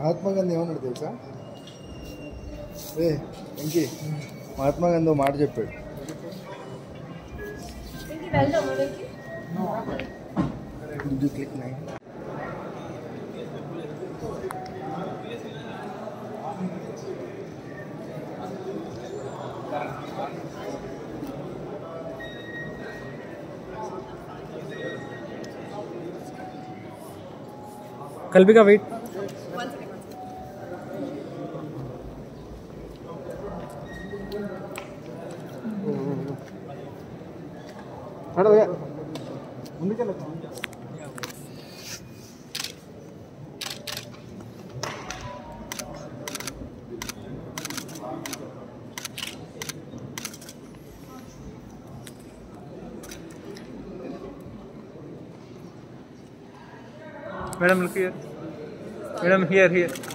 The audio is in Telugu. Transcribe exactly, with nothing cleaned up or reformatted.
మహాత్మా గాంధీ ఏమన్నాడు తెలుసా? రే ఇంకి మహాత్మా గాంధీ ఓ మాట చెప్పాడు. Click nine Kalpika, wait. One second. Hello భయ్యా ముందుకెళ్ళ Madam, look here. Madam, here, here.